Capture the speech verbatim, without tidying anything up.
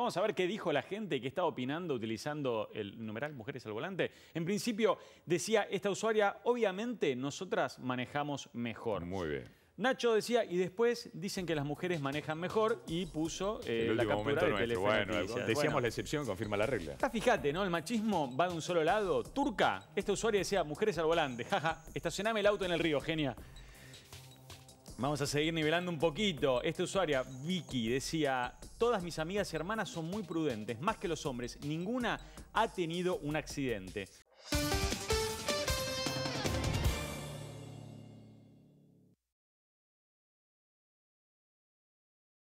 Vamos a ver qué dijo la gente que estaba opinando utilizando el numeral Mujeres al Volante. En principio, decía esta usuaria, obviamente nosotras manejamos mejor. Muy bien. Nacho decía, y después dicen que las mujeres manejan mejor y puso eh, el la último captura de momento nuestro. Telefe Bueno, Noticias. decíamos Bueno, la excepción, confirma la regla. acá fíjate, ¿no? El machismo va de un solo lado. Turca, esta usuaria decía, mujeres al volante, jaja, estacioname el auto en el río, genia. Vamos a seguir nivelando un poquito. Esta usuaria, Vicky, decía, todas mis amigas y hermanas son muy prudentes, más que los hombres. Ninguna ha tenido un accidente.